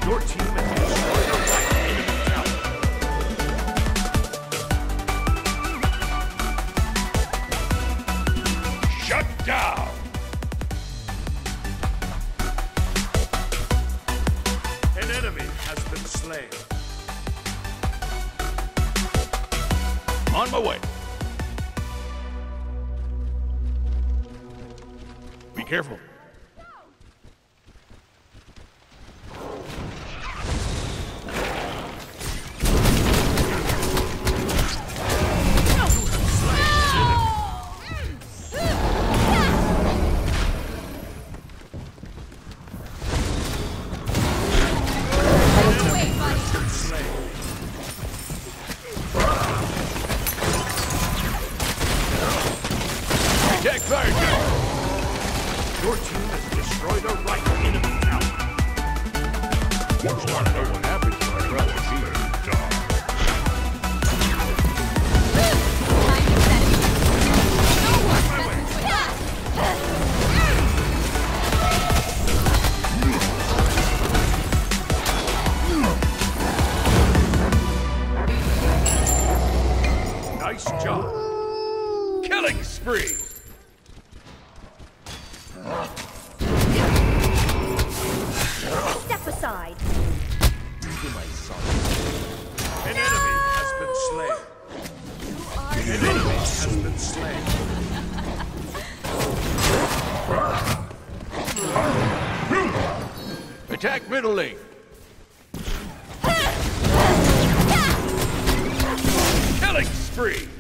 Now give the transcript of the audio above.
Your team has destroyed a right enemy tower. Shut down! An enemy has been slain. On my way. Be careful. Attack fire gun! Your team has destroyed a right enemy tower. You want to know what happens when I grab a beat? Nice job. Killing spree. Step aside. An enemy has been slain. An enemy has been slain. Attack middle lane. Killing spree.